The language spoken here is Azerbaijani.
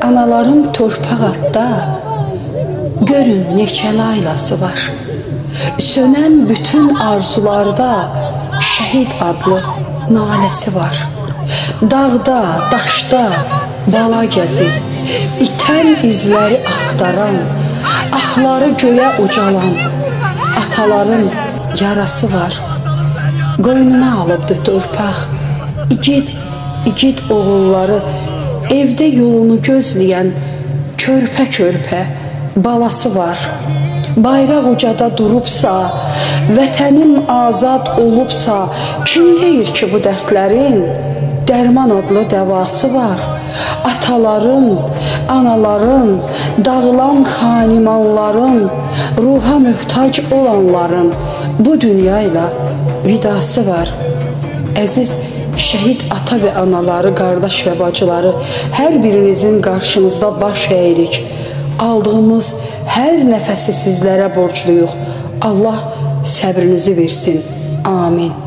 Anaların torpaq atda, görün neçə laylası var. Sönən bütün arzularda şəhid adlı naləsi var. Dağda, daşda bala gəzib, itən izləri axtaran, ahları göyə ucalan ataların yarası var. Qoynuna alıbdı torpaq, igid oğulları, evdə yolunu gözləyən körpə-körpə balası var. Bayraq ucada durubsa, vətənim azad olubsa, kim deyir ki bu dərdlərin dərman adlı dəvası var? Ataların, anaların, dağılan xanimanların, ruha möhtac olanların bu dünyayla vidası var. Əziz şəhid ata və anaları, qardaş və bacıları, hər birinizin qarşınızda baş əyirik. Aldığımız hər nəfəsi sizlərə borcluyuq. Allah səbrinizi versin. Amin.